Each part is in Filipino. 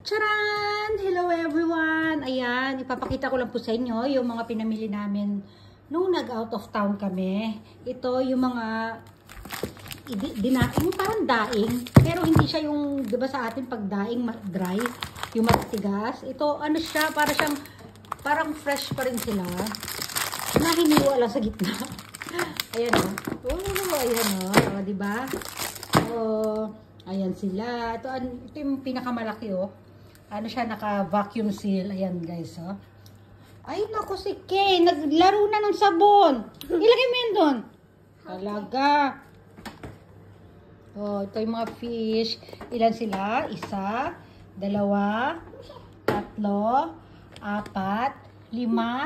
Charan! Hello everyone! Ayan, ipapakita ko lang po sa inyo yung mga pinamili namin nung nag-out of town kami. Ito yung mga dinaing, parang daing. Pero hindi siya yung, di ba sa atin pag daing dry, yung matitigas. Ito, ano siya, parang fresh pa rin sila. Na hiniwa lang sa gitna. Ayan o. Ayan o. Di ba? Ayan sila. Ito yung pinakamalaki o. Ano siya, naka-vacuum seal. Ayan guys, oh. Ay, naku si Kay. Naglaro na ng sabon. Ilagay mo yun doon. Talaga. Oh, ito yung mga fish. Ilan sila? 1, 2, 3, 4, 5, 6, 7, 8, 9, 10.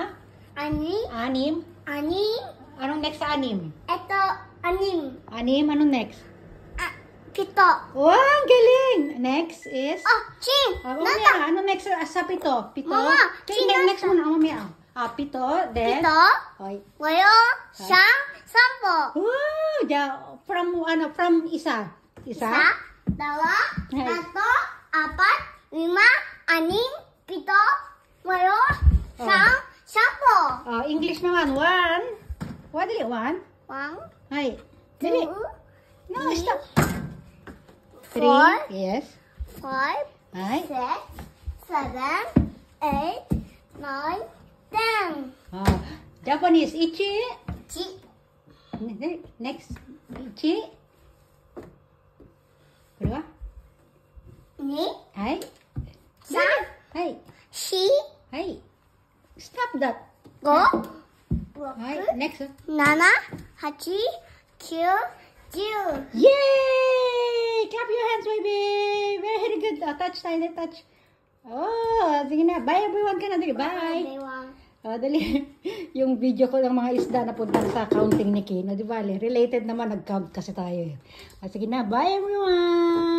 Anong next sa 6? Ito, 6. 6, anong next? 7. Wow, ang galing! Next is? Chin! Mamaya, ano next sa 7? 7? Mama, Next muna, mamaya. 7, then? 7. Oy. Ngayon, 3. Wow! From isa? 1, 2, 3, 4, 5, 6, 7, 8, ngayon, 10. English naman. 1. What did it? 1? 1, Ay. 2, Dili. No, stop. 3. 4, Yes. 5, Ay. 6, 7, 8, 9, 10. Japanese. Ichi. Chi, Next. Ichi. Kedua. ni, Ay. san, Ay. shi, Ay. Stop that. go, Ay. Next. 7, 8, 9, 10. Yay! Clap your hands, baby! Very good. Touch tayo. Touch. Sige na. Bye, everyone. Ka na. Bye. Dali. Yung video ko ng mga isda na punta sa counting ni Kino. Di ba? Related naman. Nag-count kasi tayo. Sige na. Bye, everyone!